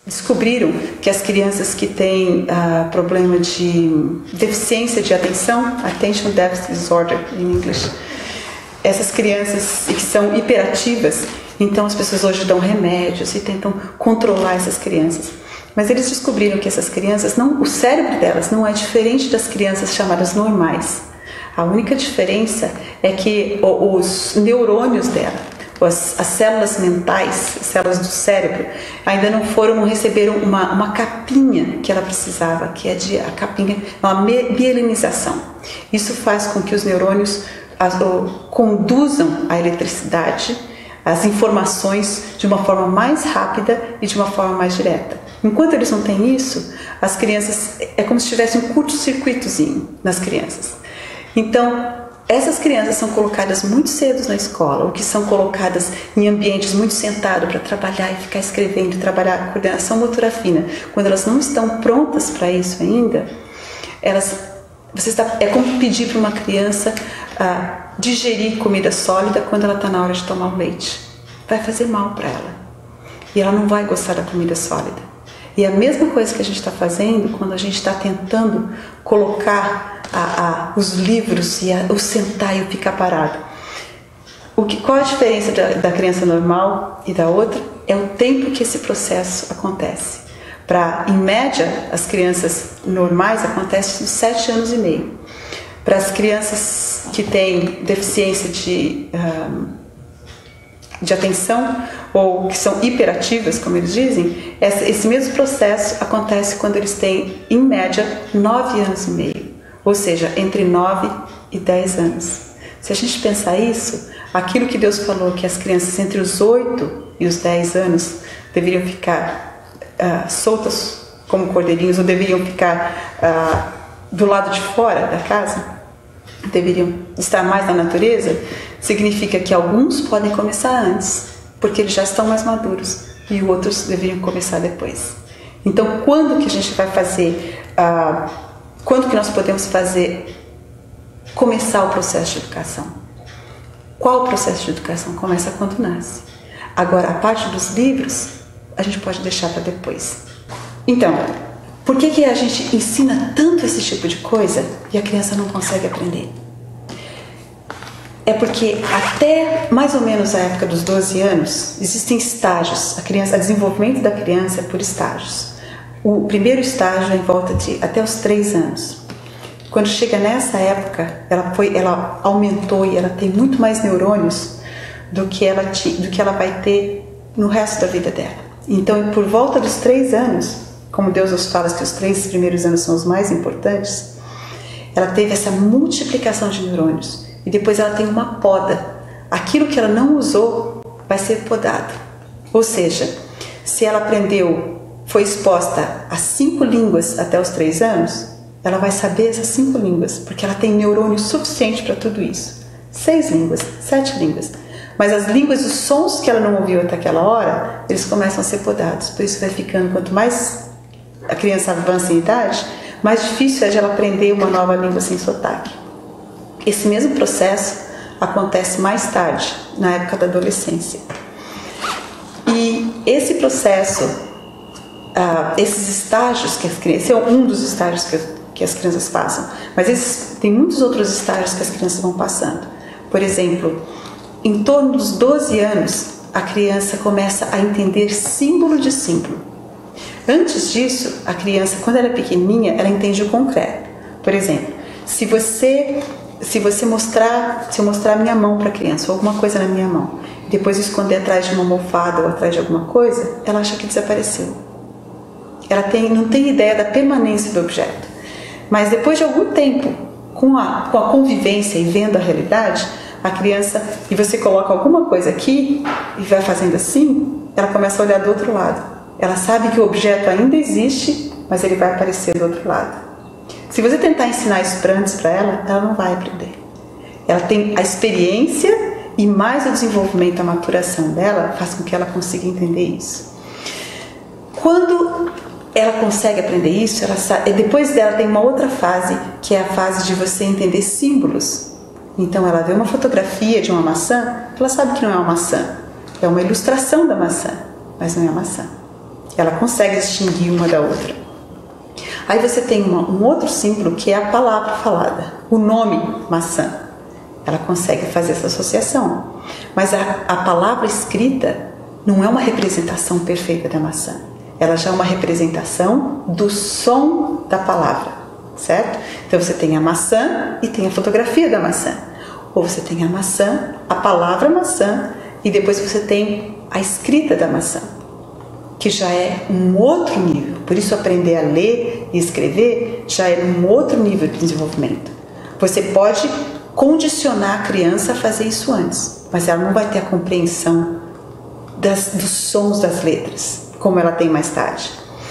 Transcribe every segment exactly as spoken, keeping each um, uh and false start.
descobriram que as crianças que têm uh, problema de deficiência de atenção, Attention Deficit Disorder em inglês, essas crianças que são hiperativas, então as pessoas hoje dão remédios e tentam controlar essas crianças. Mas eles descobriram que essas crianças, não, o cérebro delas não é diferente das crianças chamadas normais. A única diferença é que os neurônios dela, As, as células mentais, as células do cérebro, ainda não foram, não receberam uma, uma capinha que ela precisava, que é de, a capinha, uma mielinização. Isso faz com que os neurônios as, o, conduzam a eletricidade, as informações de uma forma mais rápida e de uma forma mais direta. Enquanto eles não têm isso, as crianças, é como se tivesse um curto-circuitozinho nas crianças. Então, essas crianças são colocadas muito cedo na escola, ou que são colocadas em ambientes muito sentados para trabalhar e ficar escrevendo, trabalhar a coordenação motora fina. Quando elas não estão prontas para isso ainda, elas, você está, é como pedir para uma criança ah, digerir comida sólida quando ela está na hora de tomar o leite. Vai fazer mal para ela. E ela não vai gostar da comida sólida. E é a mesma coisa que a gente está fazendo quando a gente está tentando colocar a, a, os livros e a, o sentar e o ficar parado. O que, qual a diferença da, da criança normal e da outra? É o tempo que esse processo acontece. Pra, em média, as crianças normais acontece nos sete anos e meio. Para as crianças que têm deficiência de, um, de atenção, ou que são hiperativas, como eles dizem, esse mesmo processo acontece quando eles têm, em média, nove anos e meio, ou seja, entre nove e dez anos. Se a gente pensar isso, aquilo que Deus falou que as crianças entre os oito e os dez anos deveriam ficar uh, soltas como cordeirinhos, ou deveriam ficar uh, do lado de fora da casa, deveriam estar mais na natureza, significa que alguns podem começar antes, porque eles já estão mais maduros, e outros deveriam começar depois. Então, quando que a gente vai fazer, uh, quando que nós podemos fazer, começar o processo de educação? Qual o processo de educação? Começa quando nasce. Agora, a parte dos livros, a gente pode deixar para depois. Então, por que que a gente ensina tanto esse tipo de coisa e a criança não consegue aprender? É porque até mais ou menos a época dos doze anos, existem estágios. A criança, o desenvolvimento da criança é por estágios. O primeiro estágio é em volta de até os três anos. Quando chega nessa época, ela, foi, ela aumentou e ela tem muito mais neurônios do que, ela, do que ela vai ter no resto da vida dela. Então, por volta dos três anos, como Deus nos fala que os três primeiros anos são os mais importantes, ela teve essa multiplicação de neurônios. E depois ela tem uma poda. Aquilo que ela não usou vai ser podado. Ou seja, se ela aprendeu, foi exposta a cinco línguas até os três anos, ela vai saber essas cinco línguas, porque ela tem neurônio suficiente para tudo isso. Seis línguas, sete línguas. Mas as línguas, os sons que ela não ouviu até aquela hora, eles começam a ser podados. Por isso vai ficando, quanto mais a criança avança em idade, mais difícil é de ela aprender uma nova língua sem sotaque. Esse mesmo processo acontece mais tarde, na época da adolescência. E esse processo, uh, esses estágios que as crianças, esse é um dos estágios que, que as crianças passam, mas esses, tem muitos outros estágios que as crianças vão passando. Por exemplo, em torno dos doze anos, a criança começa a entender símbolo de símbolo. Antes disso, a criança, quando ela é pequenininha, ela entende o concreto. Por exemplo, se você... Se você mostrar, se eu mostrar a minha mão para a criança, ou alguma coisa na minha mão, e depois esconder atrás de uma almofada ou atrás de alguma coisa, ela acha que desapareceu. Ela tem, não tem ideia da permanência do objeto. Mas depois de algum tempo, com a, com a convivência e vendo a realidade, a criança, e você coloca alguma coisa aqui e vai fazendo assim, ela começa a olhar do outro lado. Ela sabe que o objeto ainda existe, mas ele vai aparecer do outro lado. Se você tentar ensinar isso para antes para ela, ela não vai aprender. Ela tem a experiência e mais o desenvolvimento, a maturação dela faz com que ela consiga entender isso. Quando ela consegue aprender isso, ela sabe, depois dela tem uma outra fase, que é a fase de você entender símbolos. Então ela vê uma fotografia de uma maçã, ela sabe que não é uma maçã, é uma ilustração da maçã, mas não é a maçã. Ela consegue distinguir uma da outra. Aí você tem uma, um outro símbolo que é a palavra falada, o nome maçã. Ela consegue fazer essa associação. Mas a, a palavra escrita não é uma representação perfeita da maçã. Ela já é uma representação do som da palavra, certo? Então você tem a maçã e tem a fotografia da maçã. Ou você tem a maçã, a palavra maçã, e depois você tem a escrita da maçã, que já é um outro nível. Por isso aprender a ler e escrever já é um outro nível de desenvolvimento. Você pode condicionar a criança a fazer isso antes, mas ela não vai ter a compreensão das, dos sons das letras, como ela tem mais tarde.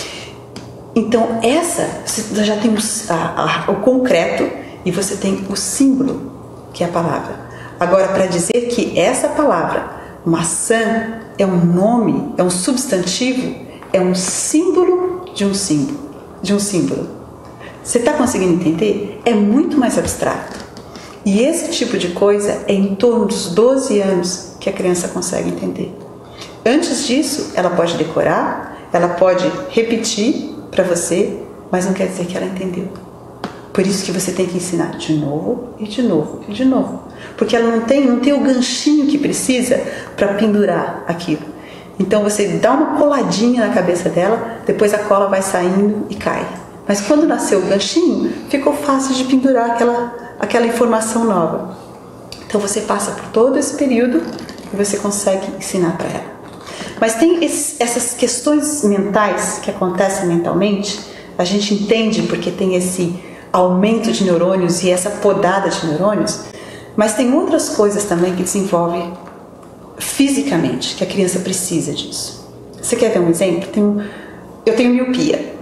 Então essa, você já tem o, a, a, o concreto e você tem o símbolo, que é a palavra. Agora, para dizer que essa palavra, maçã, é um nome, é um substantivo, é um símbolo de um símbolo, de um símbolo. Você está conseguindo entender? É muito mais abstrato. E esse tipo de coisa é em torno dos doze anos que a criança consegue entender. Antes disso, ela pode decorar, ela pode repetir para você, mas não quer dizer que ela entendeu. Por isso que você tem que ensinar de novo e de novo e de novo. Porque ela não tem, não tem o ganchinho que precisa para pendurar aquilo. Então você dá uma coladinha na cabeça dela, depois a cola vai saindo e cai. Mas quando nasceu o ganchinho, ficou fácil de pendurar aquela, aquela informação nova. Então você passa por todo esse período e você consegue ensinar para ela. Mas tem esses, essas questões mentais que acontecem mentalmente, a gente entende porque tem esse aumento de neurônios e essa podada de neurônios, mas tem outras coisas também que desenvolvem fisicamente, que a criança precisa disso. Você quer ver um exemplo? Tem um, eu tenho miopia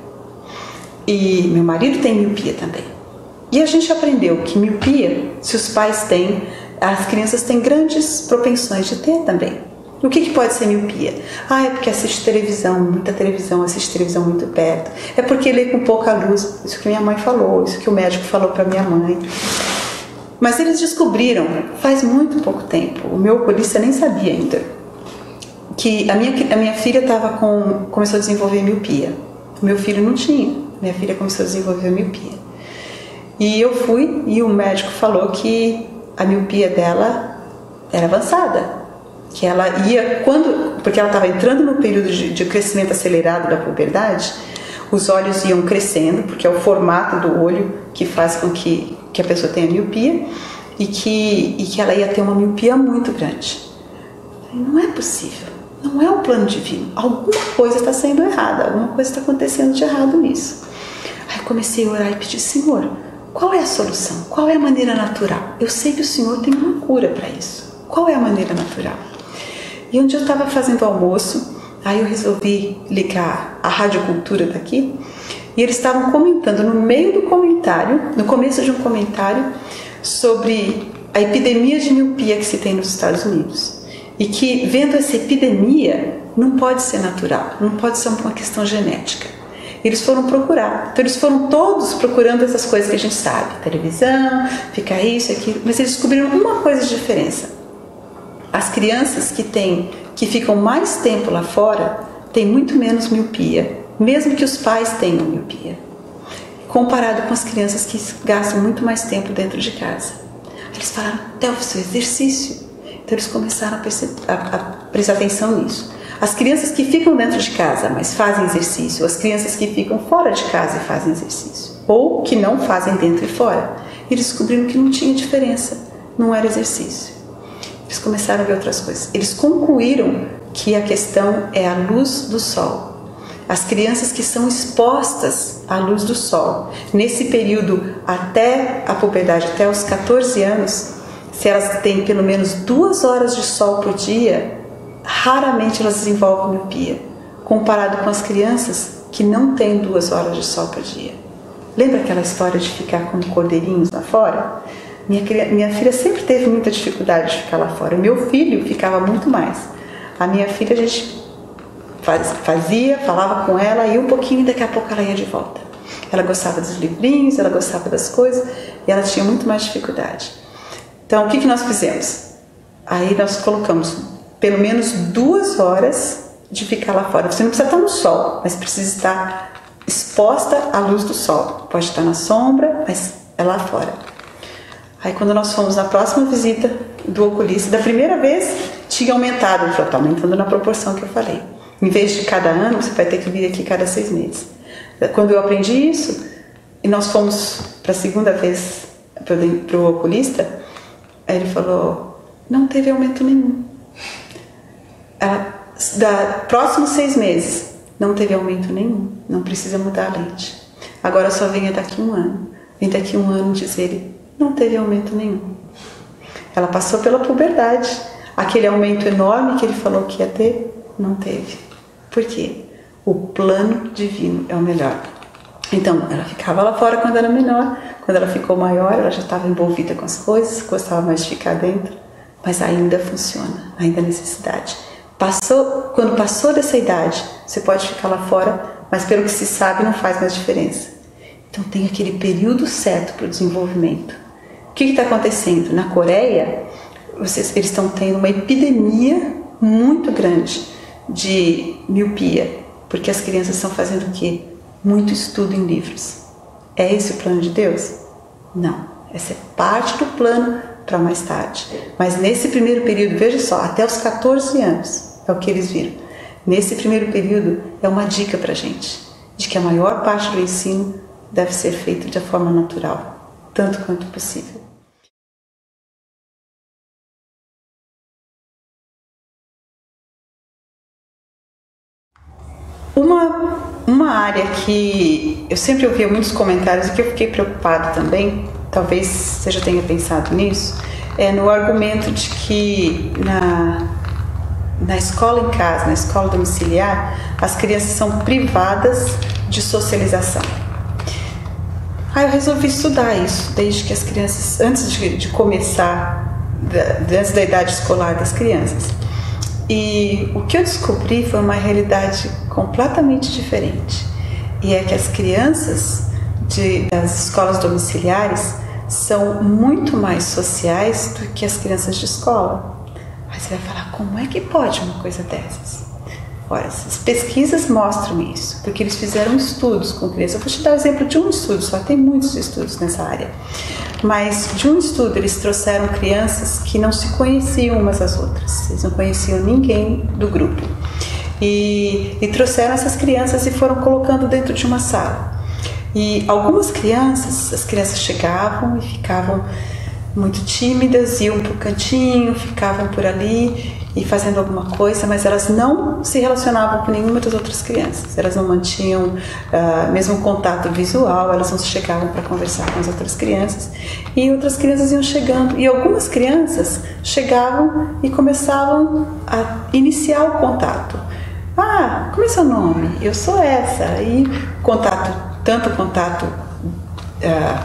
e meu marido tem miopia também. E a gente aprendeu que miopia, se os pais têm, as crianças têm grandes propensões de ter também. O que, que pode ser miopia? Ah, é porque assiste televisão, muita televisão, assiste televisão muito perto. É porque lê com pouca luz. Isso que minha mãe falou, isso que o médico falou para minha mãe. Mas eles descobriram, faz muito pouco tempo, o meu oculista nem sabia ainda, que a minha, a minha filha tava com, começou a desenvolver miopia. O meu filho não tinha. Minha filha começou a desenvolver miopia. E eu fui e o médico falou que a miopia dela era avançada. Que ela ia, quando, porque ela estava entrando no período de, de crescimento acelerado da puberdade, os olhos iam crescendo, porque é o formato do olho que faz com que, que a pessoa tenha miopia, e que, e que ela ia ter uma miopia muito grande. Não é possível, não é um plano divino, alguma coisa está sendo errada, alguma coisa está acontecendo de errado nisso. Aí eu comecei a orar e pedir, Senhor, qual é a solução? Qual é a maneira natural? Eu sei que o Senhor tem uma cura para isso. Qual é a maneira natural? E um dia eu estava fazendo almoço, aí eu resolvi ligar a Rádio Cultura daqui, e eles estavam comentando, no meio do comentário, no começo de um comentário, sobre a epidemia de miopia que se tem nos Estados Unidos. E que, vendo essa epidemia, não pode ser natural, não pode ser uma questão genética. Eles foram procurar, então eles foram todos procurando essas coisas que a gente sabe, televisão, fica isso, aquilo, mas eles descobriram uma coisa de diferença. As crianças que, têm, que ficam mais tempo lá fora têm muito menos miopia, mesmo que os pais tenham miopia, comparado com as crianças que gastam muito mais tempo dentro de casa. Eles falaram, até o seu exercício. Então eles começaram a, perceber, a, a prestar atenção nisso. As crianças que ficam dentro de casa, mas fazem exercício, as crianças que ficam fora de casa e fazem exercício, ou que não fazem dentro e fora, eles descobriram que não tinha diferença, não era exercício. Eles começaram a ver outras coisas. Eles concluíram que a questão é a luz do sol. As crianças que são expostas à luz do sol, nesse período até a puberdade, até os catorze anos, se elas têm pelo menos duas horas de sol por dia, raramente elas desenvolvem miopia, comparado com as crianças que não têm duas horas de sol por dia. Lembra aquela história de ficar com cordeirinhos lá fora? Minha, minha filha sempre teve muita dificuldade de ficar lá fora. Meu filho ficava muito mais. A minha filha, a gente faz, fazia, falava com ela, e um pouquinho, e daqui a pouco ela ia de volta. Ela gostava dos livrinhos, ela gostava das coisas, e ela tinha muito mais dificuldade. Então, o que, que nós fizemos? Aí nós colocamos pelo menos duas horas de ficar lá fora. Você não precisa estar no sol, mas precisa estar exposta à luz do sol. Pode estar na sombra, mas é lá fora. Aí quando nós fomos na próxima visita do oculista, da primeira vez tinha aumentado, ele falou, está aumentando na proporção que eu falei. Em vez de cada ano, você vai ter que vir aqui cada seis meses. Quando eu aprendi isso, e nós fomos para a segunda vez para o oculista, aí ele falou, não teve aumento nenhum. Ela, da próximos seis meses, não teve aumento nenhum, não precisa mudar a lente. Agora só venha daqui um ano. Vem daqui um ano, diz ele, não teve aumento nenhum. Ela passou pela puberdade. Aquele aumento enorme que ele falou que ia ter, não teve. Por quê? O plano divino é o melhor. Então, ela ficava lá fora quando era menor. Quando ela ficou maior, ela já estava envolvida com as coisas, gostava mais de ficar dentro. Mas ainda funciona, ainda há necessidade. Passou, quando passou dessa idade, você pode ficar lá fora, mas pelo que se sabe, não faz mais diferença. Então, tem aquele período certo para o desenvolvimento. O que está acontecendo? Na Coreia, vocês, eles estão tendo uma epidemia muito grande de miopia, porque as crianças estão fazendo o quê? Muito estudo em livros. É esse o plano de Deus? Não. Essa é parte do plano para mais tarde. Mas nesse primeiro período, veja só, até os quatorze anos, é o que eles viram. Nesse primeiro período, é uma dica para a gente, de que a maior parte do ensino deve ser feito de forma natural, tanto quanto possível. Uma, uma área que eu sempre ouvia muitos comentários e que eu fiquei preocupada também, talvez você já tenha pensado nisso, é no argumento de que na, na escola em casa, na escola domiciliar, as crianças são privadas de socialização. Aí eu resolvi estudar isso, desde que as crianças, antes de, de começar, antes da idade escolar das crianças. E o que eu descobri foi uma realidade completamente diferente. E é que as crianças de, das escolas domiciliares são muito mais sociais do que as crianças de escola. Aí você vai falar, como é que pode uma coisa dessas? Olha, as pesquisas mostram isso, porque eles fizeram estudos com crianças. Eu vou te dar o exemplo de um estudo, só tem muitos estudos nessa área. Mas de um estudo eles trouxeram crianças que não se conheciam umas às outras. Eles não conheciam ninguém do grupo. E, e trouxeram essas crianças e foram colocando dentro de uma sala. E algumas crianças, as crianças chegavam e ficavam muito tímidas, iam para o cantinho, ficavam por ali e fazendo alguma coisa, mas elas não se relacionavam com nenhuma das outras crianças. Elas não mantinham uh, mesmo contato visual, elas não chegavam para conversar com as outras crianças. E outras crianças iam chegando. E algumas crianças chegavam e começavam a iniciar o contato. Ah, como é seu nome? Eu sou essa. E contato, tanto contato uh,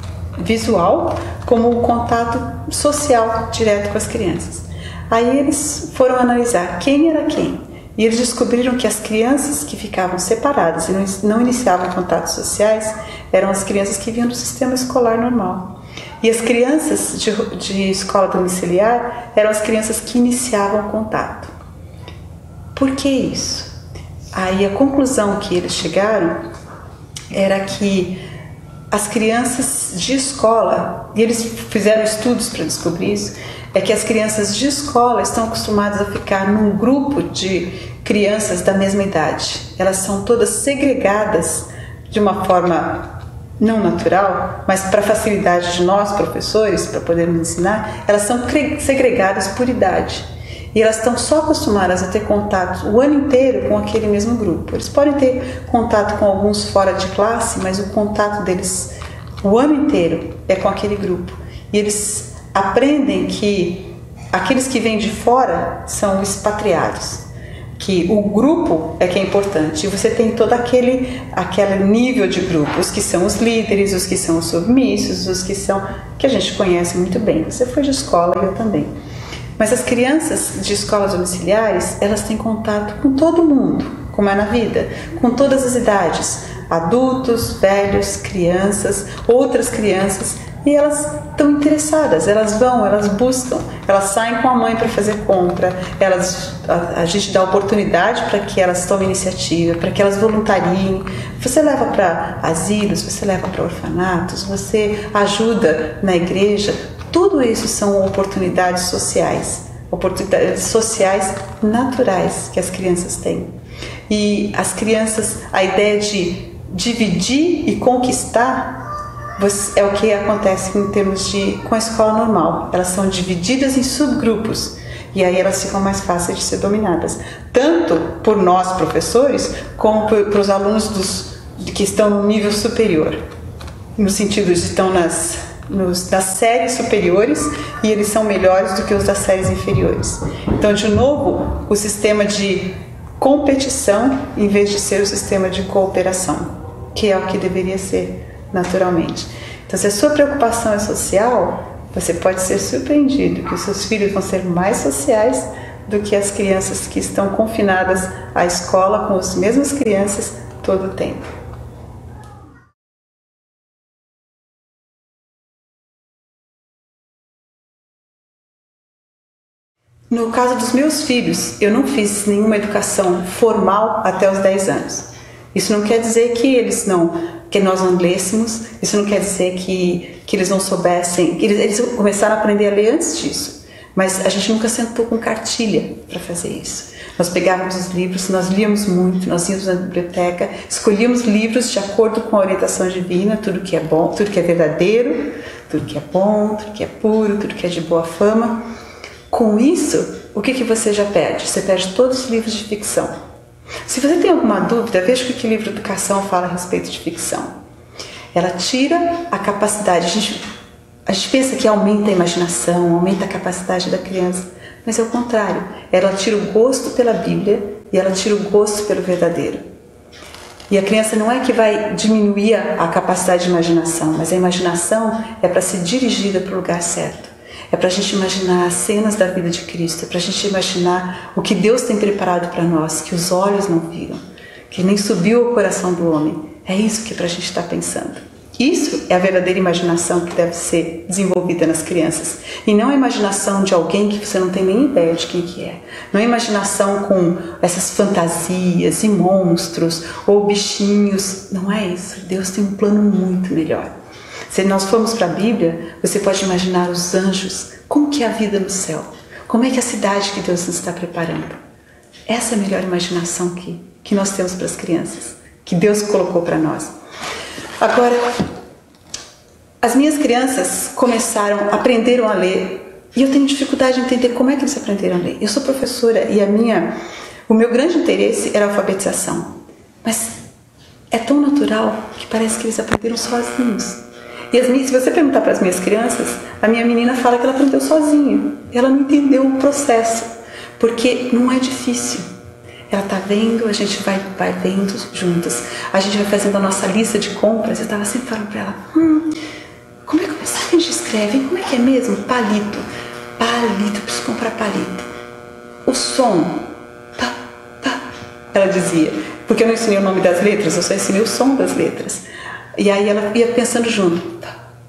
visual como o contato social direto com as crianças. Aí eles foram analisar quem era quem. E eles descobriram que as crianças que ficavam separadas e não iniciavam contatos sociais eram as crianças que vinham do sistema escolar normal. E as crianças de, de escola domiciliar eram as crianças que iniciavam contato. Por que isso? Aí a conclusão que eles chegaram era que as crianças de escola, e eles fizeram estudos para descobrir isso, é que as crianças de escola estão acostumadas a ficar num grupo de crianças da mesma idade. Elas são todas segregadas de uma forma não natural, mas para facilidade de nós, professores, para podermos ensinar, elas são segregadas por idade. E elas estão só acostumadas a ter contato o ano inteiro com aquele mesmo grupo. Eles podem ter contato com alguns fora de classe, mas o contato deles o ano inteiro é com aquele grupo. E eles aprendem que aqueles que vêm de fora são expatriados, que o grupo é que é importante. E você tem todo aquele, aquele nível de grupo, os que são os líderes, os que são os submissos, os que são, que a gente conhece muito bem. Você foi de escola e eu também. Mas as crianças de escolas domiciliares, elas têm contato com todo mundo, como é na vida, com todas as idades, adultos, velhos, crianças, outras crianças, e elas estão interessadas, elas vão, elas buscam, elas saem com a mãe para fazer compra, elas, a, a gente dá oportunidade para que elas tomem iniciativa, para que elas voluntariem. Você leva para asilos, você leva para orfanatos, você ajuda na igreja. Tudo isso são oportunidades sociais, oportunidades sociais naturais que as crianças têm. E as crianças, a ideia de dividir e conquistar é o que acontece em termos de com a escola normal. Elas são divididas em subgrupos e aí elas ficam mais fáceis de ser dominadas, tanto por nós professores como por, por os alunos dos, que estão no nível superior, no sentido de estão nas, nos, nas séries superiores e eles são melhores do que os das séries inferiores. Então, de novo, o sistema de competição em vez de ser o sistema de cooperação, que é o que deveria ser naturalmente. Então, se a sua preocupação é social, você pode ser surpreendido que os seus filhos vão ser mais sociais do que as crianças que estão confinadas à escola com as mesmas crianças todo o tempo. No caso dos meus filhos, eu não fiz nenhuma educação formal até os dez anos. Isso não quer dizer que eles não, que nós não lêssemos, isso não quer dizer que, que eles não soubessem, que eles, eles começaram a aprender a ler antes disso, mas a gente nunca sentou com cartilha para fazer isso. Nós pegávamos os livros, nós líamos muito, nós íamos na biblioteca, escolhíamos livros de acordo com a orientação divina, tudo que é bom, tudo que é verdadeiro, tudo que é bom, tudo que é puro, tudo que é de boa fama. Com isso, o que, que você já perde? Você perde todos os livros de ficção. Se você tem alguma dúvida, veja o que o livro de educação fala a respeito de ficção. Ela tira a capacidade, a gente, a gente pensa que aumenta a imaginação, aumenta a capacidade da criança, mas é o contrário. Ela tira o gosto pela Bíblia e ela tira o gosto pelo verdadeiro. E a criança não é que vai diminuir a capacidade de imaginação, mas a imaginação é para ser dirigida para o lugar certo. É para a gente imaginar as cenas da vida de Cristo, é para a gente imaginar o que Deus tem preparado para nós, que os olhos não viram, que nem subiu ao coração do homem. É isso que é para a gente estar pensando. Isso é a verdadeira imaginação que deve ser desenvolvida nas crianças. E não a imaginação de alguém que você não tem nem ideia de quem que é. Não é a imaginação com essas fantasias e monstros ou bichinhos. Não é isso. Deus tem um plano muito melhor. Se nós formos para a Bíblia, você pode imaginar os anjos, como que é a vida no céu, como é que é a cidade que Deus nos está preparando. Essa é a melhor imaginação que, que nós temos para as crianças, que Deus colocou para nós. Agora, as minhas crianças começaram, aprenderam a ler, e eu tenho dificuldade de entender como é que eles aprenderam a ler. Eu sou professora e a minha, o meu grande interesse era a alfabetização, mas é tão natural que parece que eles aprenderam sozinhos. E as minhas, se você perguntar para as minhas crianças, a minha menina fala que ela aprendeu sozinha. Ela não entendeu o processo, porque não é difícil. Ela está vendo, a gente vai, vai vendo juntas. A gente vai fazendo a nossa lista de compras. Eu estava sempre falando para ela, hum, como é que, sabe que a gente escreve? Como é que é mesmo? Palito. Palito, preciso comprar palito. O som, pá, pá, ela dizia. Porque eu não ensinei o nome das letras, eu só ensinei o som das letras. E aí ela ia pensando junto.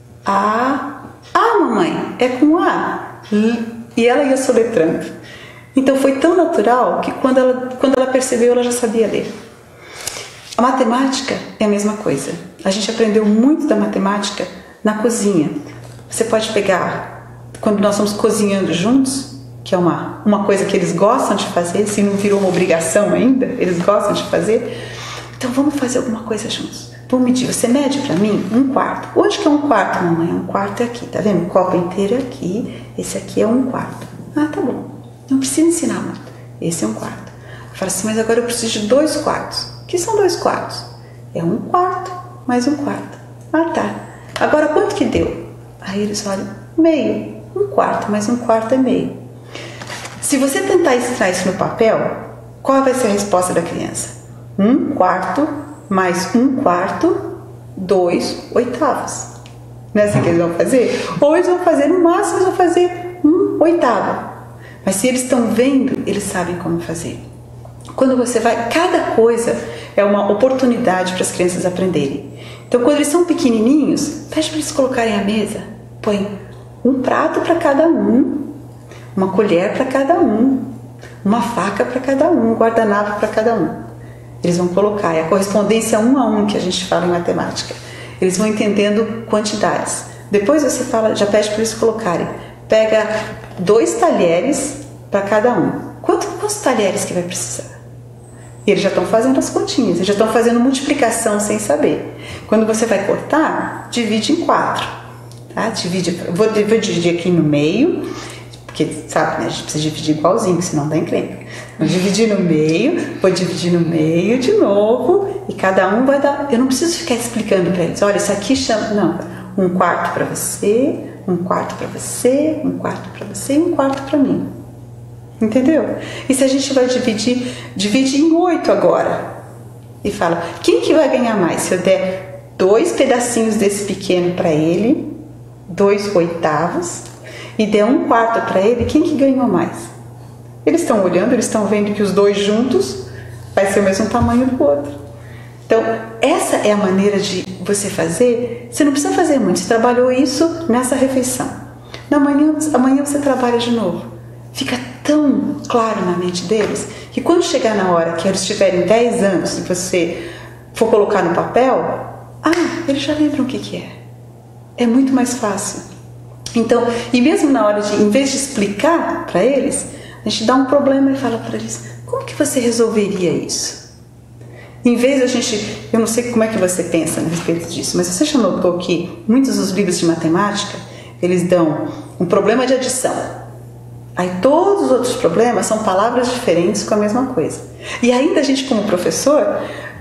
A, A, mamãe, é com A. E ela ia soletrando. Então foi tão natural que quando ela, quando ela percebeu, ela já sabia ler. A matemática é a mesma coisa. A gente aprendeu muito da matemática na cozinha. Você pode pegar, quando nós estamos cozinhando juntos, que é uma, uma coisa que eles gostam de fazer, se não virou uma obrigação ainda, eles gostam de fazer. Então vamos fazer alguma coisa juntos. Vamos medir, você mede para mim um quarto. Onde que é um quarto, mamãe? Um quarto é aqui, tá vendo? O copo inteiro é aqui, esse aqui é um quarto. Ah, tá bom. Não precisa ensinar muito. Esse é um quarto. Eu falo assim, mas agora eu preciso de dois quartos. O que são dois quartos? É um quarto mais um quarto. Ah, tá. Agora quanto que deu? Aí eles olham, meio. Um quarto mais um quarto é meio. Se você tentar ensinar isso no papel, qual vai ser a resposta da criança? Um quarto mais um quarto, dois oitavos. Não é assim que eles vão fazer? Ou eles vão fazer, no máximo, eles vão fazer um oitavo. Mas se eles estão vendo, eles sabem como fazer. Quando você vai, cada coisa é uma oportunidade para as crianças aprenderem. Então, quando eles são pequenininhos, pede para eles colocarem à mesa. Põe um prato para cada um, uma colher para cada um, uma faca para cada um, um guardanapo para cada um. Eles vão colocar, é a correspondência um a um que a gente fala em matemática. Eles vão entendendo quantidades. Depois você fala, já pede para eles colocarem. Pega dois talheres para cada um. Quanto, quantos talheres que vai precisar? E eles já estão fazendo as continhas, eles já estão fazendo multiplicação sem saber. Quando você vai cortar, divide em quatro. Tá? Divide, vou, vou dividir aqui no meio, porque sabe, né, a gente precisa dividir igualzinho, senão dá encrenca. Vou dividir no meio, vou dividir no meio de novo, e cada um vai dar. Eu não preciso ficar explicando para eles, olha, isso aqui chama. Não, um quarto para você, um quarto para você, um quarto para você e um quarto para mim. Entendeu? E se a gente vai dividir, divide em oito agora. E fala, quem que vai ganhar mais? Se eu der dois pedacinhos desse pequeno para ele, dois oitavos, e der um quarto para ele, quem que ganhou mais? Eles estão olhando, eles estão vendo que os dois juntos vai ser o mesmo tamanho do outro. Então, essa é a maneira de você fazer. Você não precisa fazer muito, você trabalhou isso nessa refeição. Na manhã, amanhã você trabalha de novo. Fica tão claro na mente deles que quando chegar na hora que eles tiverem dez anos e você for colocar no papel, ah, eles já lembram o que que é. É muito mais fácil. Então, e mesmo na hora de, em vez de explicar para eles, a gente dá um problema e fala para eles, como que você resolveria isso? Em vez de a gente, eu não sei como é que você pensa a respeito disso, mas você já notou que muitos dos livros de matemática, eles dão um problema de adição. Aí todos os outros problemas são palavras diferentes com a mesma coisa. E ainda a gente, como professor,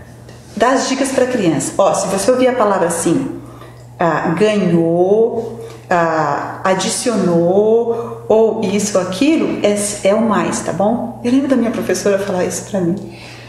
dá as dicas para a criança. Ó, se você ouvir a palavra assim, ah, ganhou, ah, adicionou, ou isso ou aquilo, é, é o mais, tá bom? Eu lembro da minha professora falar isso para mim.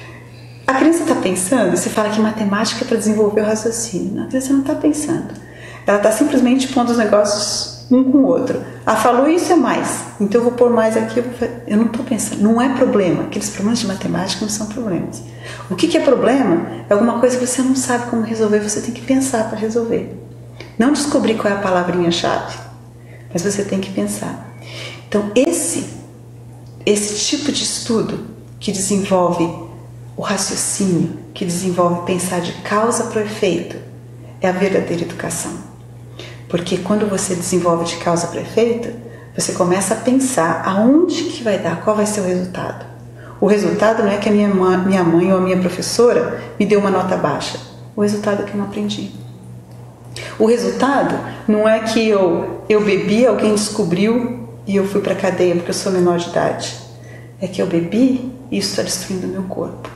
A criança está pensando, você fala que matemática é para desenvolver o raciocínio. Não, a criança não está pensando. Ela está simplesmente pondo os negócios um com o outro. Ah, falou isso é mais, então eu vou pôr mais aqui. Eu, vou... eu não estou pensando, não é problema. Aqueles problemas de matemática não são problemas. O que, que é problema? É alguma coisa que você não sabe como resolver, você tem que pensar para resolver. Não descobrir qual é a palavrinha-chave, mas você tem que pensar. Então, esse, esse tipo de estudo que desenvolve o raciocínio, que desenvolve pensar de causa para o efeito, é a verdadeira educação. Porque quando você desenvolve de causa para efeito, você começa a pensar aonde que vai dar, qual vai ser o resultado. O resultado não é que a minha mãe, minha mãe ou a minha professora me deu uma nota baixa. O resultado é que eu não aprendi. O resultado não é que eu, eu bebi, alguém descobriu e eu fui para a cadeia porque eu sou menor de idade. É que eu bebi e isso está destruindo o meu corpo.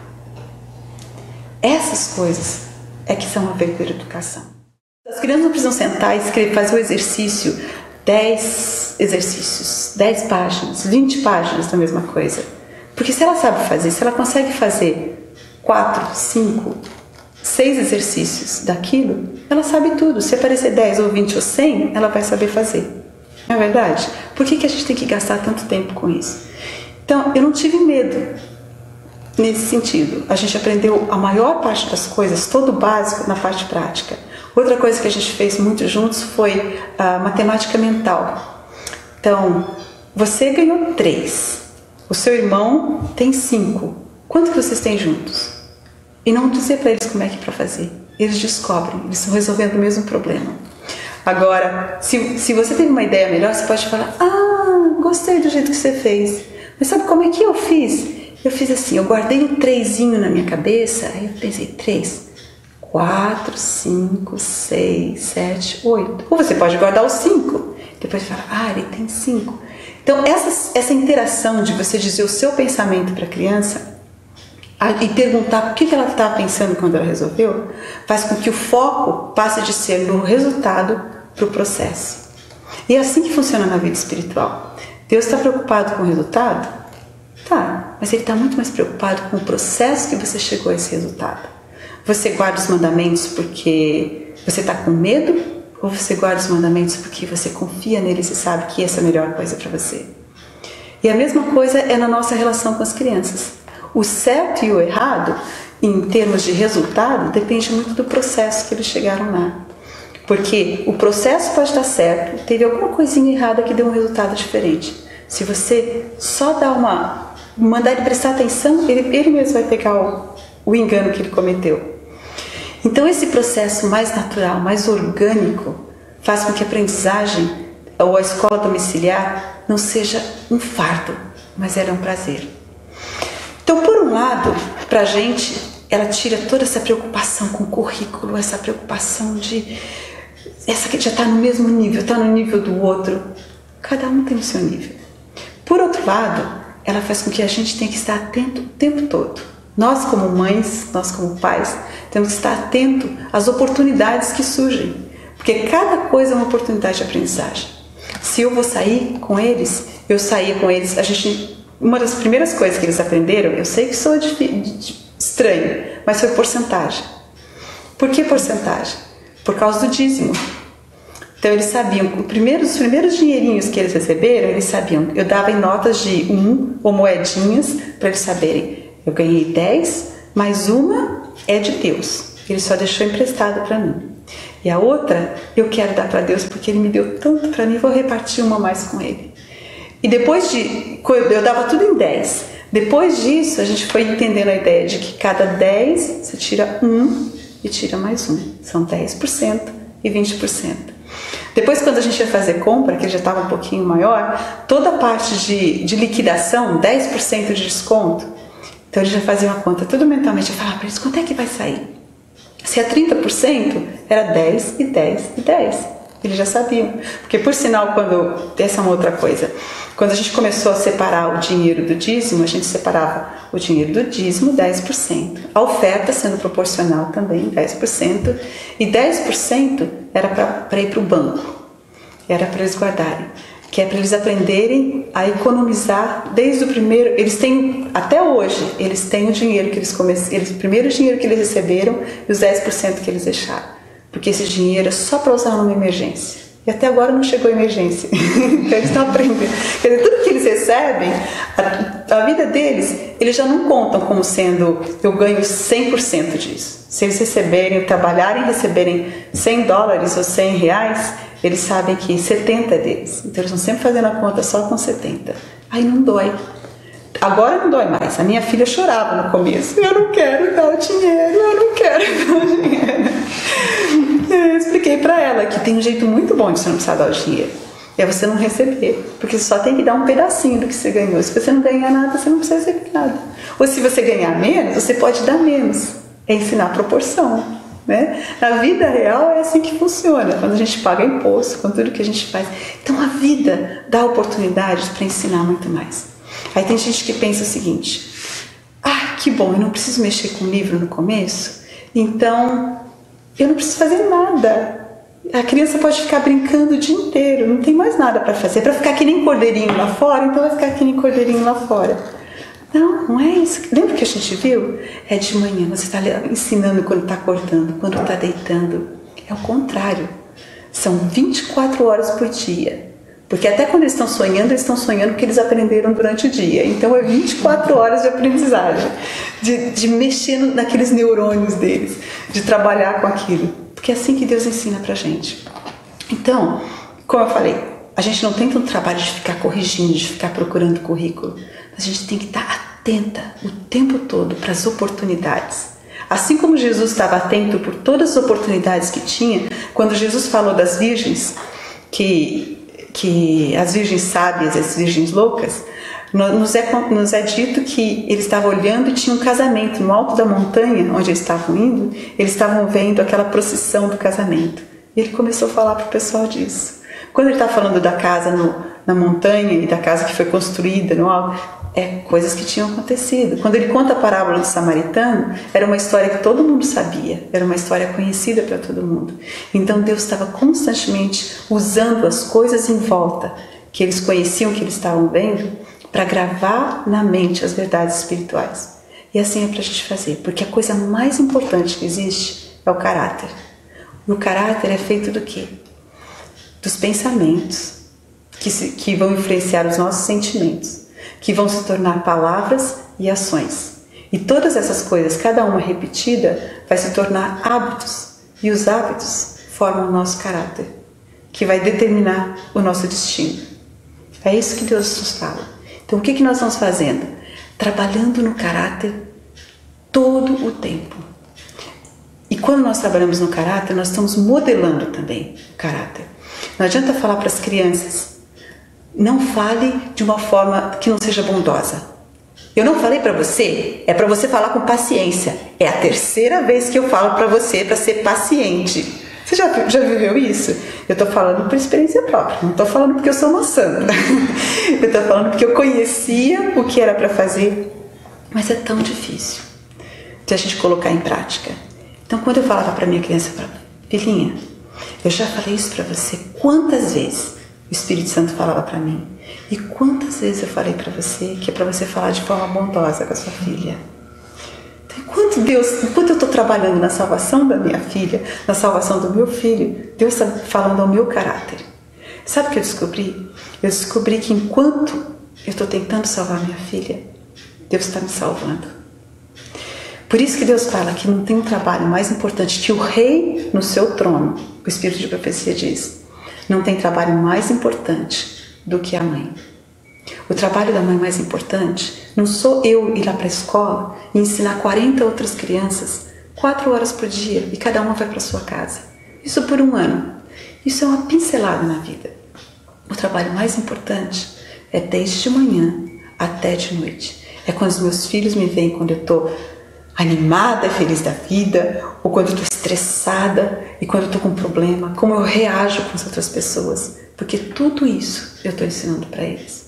Essas coisas é que são a verdadeira educação. As crianças não precisam sentar e escrever, fazer o exercício, dez exercícios, dez páginas, vinte páginas da mesma coisa. Porque se ela sabe fazer, se ela consegue fazer quatro, cinco, seis exercícios daquilo, ela sabe tudo. Se aparecer dez ou vinte ou cem, ela vai saber fazer. Não é verdade? Por que que a gente tem que gastar tanto tempo com isso? Então, eu não tive medo nesse sentido. A gente aprendeu a maior parte das coisas, todo o básico, na parte prática. Outra coisa que a gente fez muito juntos foi a matemática mental. Então, você ganhou três, o seu irmão tem cinco. Quanto que vocês têm juntos? E não dizer para eles como é que é para fazer. Eles descobrem, eles estão resolvendo o mesmo problema. Agora, se, se você tem uma ideia melhor, você pode falar, ah, gostei do jeito que você fez. Mas sabe como é que eu fiz? Eu fiz assim, eu guardei um trezinho na minha cabeça, aí eu pensei, três. Quatro, cinco, seis, sete, oito. Ou você pode guardar os cinco. Depois fala, ah, ele tem cinco. Então, essa, essa interação de você dizer o seu pensamento para a criança e perguntar o que ela estava pensando quando ela resolveu, faz com que o foco passe de ser no resultado para o processo. E é assim que funciona na vida espiritual. Deus está preocupado com o resultado? Tá, mas Ele está muito mais preocupado com o processo que você chegou a esse resultado. Você guarda os mandamentos porque você está com medo? Ou você guarda os mandamentos porque você confia neles e sabe que essa é a melhor coisa para você? E a mesma coisa é na nossa relação com as crianças. O certo e o errado em termos de resultado, depende muito do processo que eles chegaram lá. Porque o processo pode estar certo, teve alguma coisinha errada que deu um resultado diferente. Se você só dá uma... mandar ele prestar atenção, ele, ele mesmo vai pegar o, o engano que ele cometeu. Então esse processo mais natural, mais orgânico, faz com que a aprendizagem ou a escola domiciliar não seja um fardo, mas ela é um prazer. Então, por um lado, para a gente, ela tira toda essa preocupação com o currículo, essa preocupação de... essa que já está no mesmo nível, está no nível do outro. Cada um tem o seu nível. Por outro lado, ela faz com que a gente tenha que estar atento o tempo todo. Nós, como mães, nós como pais, temos que estar atento às oportunidades que surgem. Porque cada coisa é uma oportunidade de aprendizagem. Se eu vou sair com eles, eu saía com eles, a gente... Uma das primeiras coisas que eles aprenderam, eu sei que soa estranho, mas foi porcentagem. Por que porcentagem? Por causa do dízimo. Então eles sabiam, os primeiros dinheirinhos que eles receberam, eles sabiam, eu dava em notas de um ou moedinhas para eles saberem, eu ganhei dez, mas uma é de Deus, ele só deixou emprestado para mim. E a outra, eu quero dar para Deus porque Ele me deu tanto para mim, vou repartir uma mais com Ele. E depois de, eu dava tudo em dez. Depois disso, a gente foi entendendo a ideia de que cada dez, você tira um e tira mais um. São dez por cento e vinte por cento. Depois, quando a gente ia fazer compra, que já estava um pouquinho maior, toda a parte de, de liquidação, dez por cento de desconto. Então, eles já faziam a conta tudo mentalmente. Eu falava para eles, quanto é que vai sair? Se é trinta por cento, era dez e dez e dez. Eles já sabiam. Porque, por sinal, quando... Essa é uma outra coisa. Quando a gente começou a separar o dinheiro do dízimo, a gente separava o dinheiro do dízimo, dez por cento. A oferta sendo proporcional também, dez por cento. E dez por cento era para ir para o banco. Era para eles guardarem. Que é para eles aprenderem a economizar desde o primeiro... Eles têm, até hoje, eles têm o dinheiro que eles começaram... O primeiro dinheiro que eles receberam e os dez por cento que eles deixaram. Porque esse dinheiro é só para usar numa emergência. E até agora não chegou a emergência. Então eles estão aprendendo. Quer dizer, tudo que eles recebem, a, a vida deles, eles já não contam como sendo, eu ganho cem por cento disso. Se eles receberem, trabalharem e receberem cem dólares ou cem reais, eles sabem que setenta é deles. Então eles estão sempre fazendo a conta só com setenta. Aí não dói. Agora não dói mais. A minha filha chorava no começo. Eu não quero dar o dinheiro, eu não quero dar o dinheiro. Eu expliquei para ela que tem um jeito muito bom de você não precisar dar o dinheiro. É você não receber. Porque você só tem que dar um pedacinho do que você ganhou. Se você não ganhar nada, você não precisa receber nada. Ou se você ganhar menos, você pode dar menos. É ensinar a proporção. Né? Na vida real é assim que funciona. Quando a gente paga imposto, com tudo que a gente faz. Então a vida dá oportunidades para ensinar muito mais. Aí tem gente que pensa o seguinte: ah, que bom, eu não preciso mexer com o livro no começo, então eu não preciso fazer nada. A criança pode ficar brincando o dia inteiro, não tem mais nada para fazer, para ficar que nem cordeirinho lá fora, então vai ficar que nem cordeirinho lá fora. Não, não é isso. Lembra que a gente viu? É de manhã, você está ensinando quando está acordando, quando está deitando. É o contrário. São vinte e quatro horas por dia. Porque até quando eles estão sonhando, eles estão sonhando porque eles aprenderam durante o dia. Então é vinte e quatro horas de aprendizagem, de, de mexer naqueles neurônios deles, de trabalhar com aquilo. Porque é assim que Deus ensina pra gente. Então, como eu falei, a gente não tem tanto trabalho de ficar corrigindo, de ficar procurando currículo. A gente tem que estar atenta o tempo todo para as oportunidades. Assim como Jesus estava atento por todas as oportunidades que tinha, quando Jesus falou das virgens, que... que as virgens sábias e as virgens loucas, nos é, nos é dito que ele estava olhando e tinha um casamento no alto da montanha onde eles estavam indo, eles estavam vendo aquela procissão do casamento. E ele começou a falar para o pessoal disso. Quando ele está falando da casa no, na montanha e da casa que foi construída no alto, é coisas que tinham acontecido. Quando ele conta a parábola do samaritano, era uma história que todo mundo sabia, era uma história conhecida para todo mundo. Então Deus estava constantemente usando as coisas em volta que eles conheciam, que eles estavam vendo, para gravar na mente as verdades espirituais. E assim é para a gente fazer, porque a coisa mais importante que existe é o caráter. E o caráter é feito do quê? Dos pensamentos que, se, que vão influenciar os nossos sentimentos, que vão se tornar palavras e ações. E todas essas coisas, cada uma repetida, vai se tornar hábitos. E os hábitos formam o nosso caráter, que vai determinar o nosso destino. É isso que Deus nos fala. Então o que, que nós vamos fazendo? Trabalhando no caráter todo o tempo. E quando nós trabalhamos no caráter, nós estamos modelando também o caráter. Não adianta falar para as crianças, não fale de uma forma que não seja bondosa. Eu não falei para você, é para você falar com paciência. É a terceira vez que eu falo para você para ser paciente. Você já, já viveu isso? Eu estou falando por experiência própria, não estou falando porque eu sou uma santa. Eu estou falando porque eu conhecia o que era para fazer, mas é tão difícil de a gente colocar em prática. Então, quando eu falava para minha criança, eu falava, filhinha, eu já falei isso para você quantas vezes o Espírito Santo falava para mim. E quantas vezes eu falei para você que é para você falar de forma bondosa com a sua filha. Então, enquanto, Deus, enquanto eu estou trabalhando na salvação da minha filha, na salvação do meu filho, Deus está falando ao meu caráter. Sabe o que eu descobri? Eu descobri que enquanto eu estou tentando salvar minha filha, Deus está me salvando. Por isso que Deus fala que não tem um trabalho mais importante que o rei no seu trono. O Espírito de Profecia diz, não tem trabalho mais importante do que a mãe. O trabalho da mãe mais importante não sou eu ir lá para a escola e ensinar quarenta outras crianças quatro horas por dia e cada uma vai para sua casa. Isso por um ano. Isso é uma pincelada na vida. O trabalho mais importante é desde de manhã até de noite. É quando os meus filhos me veem quando eu estou animada, feliz da vida, ou quando eu estou estressada e quando eu estou com um problema, como eu reajo com as outras pessoas. Porque tudo isso eu estou ensinando para eles.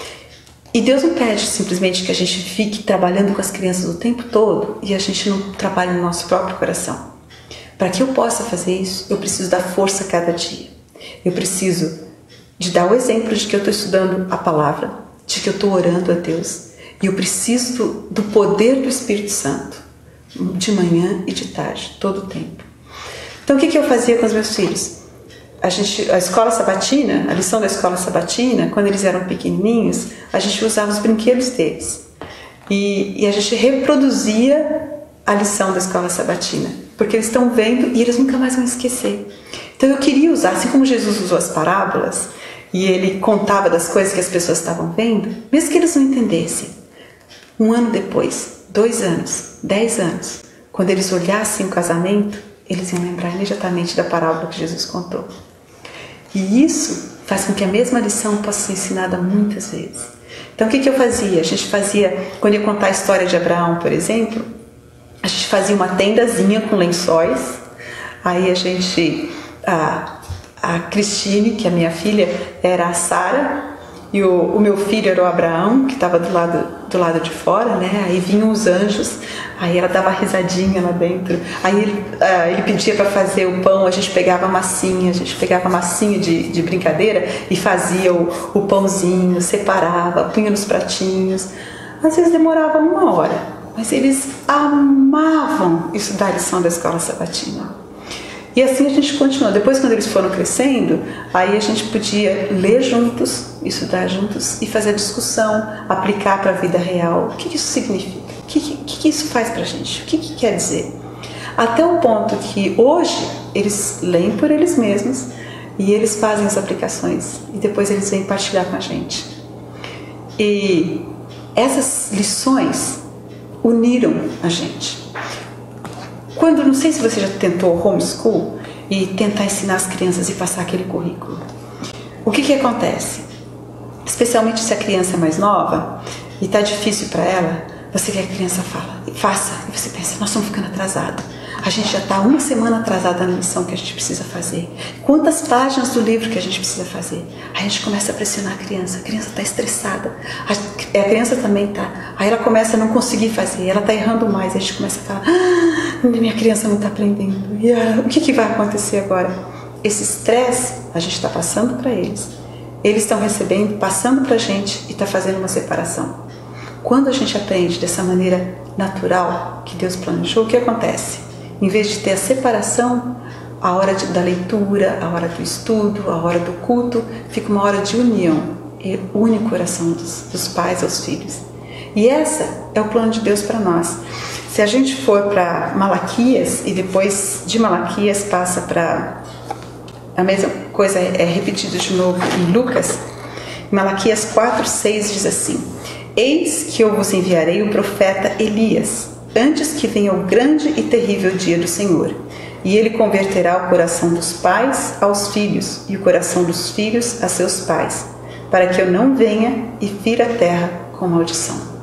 E Deus não pede simplesmente que a gente fique trabalhando com as crianças o tempo todo e a gente não trabalhe no nosso próprio coração. Para que eu possa fazer isso, eu preciso dar força a cada dia. Eu preciso de dar o exemplo de que eu estou estudando a palavra, de que eu estou orando a Deus. E eu preciso do, do poder do Espírito Santo, de manhã e de tarde, todo o tempo. Então o que, que eu fazia com os meus filhos? A, gente, a escola sabatina, a lição da escola sabatina, quando eles eram pequenininhos, a gente usava os brinquedos deles. E, e a gente reproduzia a lição da escola sabatina, porque eles estão vendo e eles nunca mais vão esquecer. Então eu queria usar, assim como Jesus usou as parábolas, e ele contava das coisas que as pessoas estavam vendo, mesmo que eles não entendessem. Um ano depois, dois anos, dez anos, quando eles olhassem o casamento, eles iam lembrar imediatamente da parábola que Jesus contou. E isso faz com que a mesma lição possa ser ensinada muitas vezes. Então o que, que eu fazia? A gente fazia, quando ia contar a história de Abraão, por exemplo, a gente fazia uma tendazinha com lençóis, aí a gente, a, a Cristine, que é a minha filha, era a Sara, e o, o meu filho era o Abraão, que estava do lado, do lado de fora, né? Aí vinham os anjos, aí ela dava risadinha lá dentro, aí ele, uh, ele pedia para fazer o pão, a gente pegava a massinha, a gente pegava a massinha de, de brincadeira e fazia o, o pãozinho, separava, punha nos pratinhos. Às vezes demorava uma hora, mas eles amavam estudar a lição da escola sabatina. E assim a gente continuou. Depois, quando eles foram crescendo, aí a gente podia ler juntos, estudar juntos e fazer discussão, aplicar para a vida real. O que isso significa? O que, que, que isso faz para a gente? O que, que quer dizer? Até o ponto que hoje eles leem por eles mesmos e eles fazem as aplicações e depois eles vêm partilhar com a gente. E essas lições uniram a gente. Quando, não sei se você já tentou homeschool e tentar ensinar as crianças e passar aquele currículo. O que que acontece? Especialmente se a criança é mais nova e está difícil para ela, você quer que a criança fala, faça, e você pensa, nós estamos ficando atrasados. A gente já está uma semana atrasada na lição que a gente precisa fazer. Quantas páginas do livro que a gente precisa fazer? Aí a gente começa a pressionar a criança. A criança está estressada. A, a criança também está. Aí ela começa a não conseguir fazer. Ela está errando mais. Aí a gente começa a falar, ah, minha criança não está aprendendo. E ah, o que, que vai acontecer agora? Esse estresse a gente está passando para eles. Eles estão recebendo, passando para a gente e está fazendo uma separação. Quando a gente aprende dessa maneira natural que Deus planejou, o que acontece? Em vez de ter a separação, a hora de, da leitura, a hora do estudo, a hora do culto, fica uma hora de união, e une o coração dos, dos pais aos filhos. E essa é o plano de Deus para nós. Se a gente for para Malaquias e depois de Malaquias passa para a mesma coisa, é repetido de novo em Lucas, Malaquias quatro, seis diz assim: eis que eu vos enviarei o profeta Elias, antes que venha o grande e terrível dia do Senhor, e ele converterá o coração dos pais aos filhos e o coração dos filhos a seus pais, para que eu não venha e fira a terra com maldição.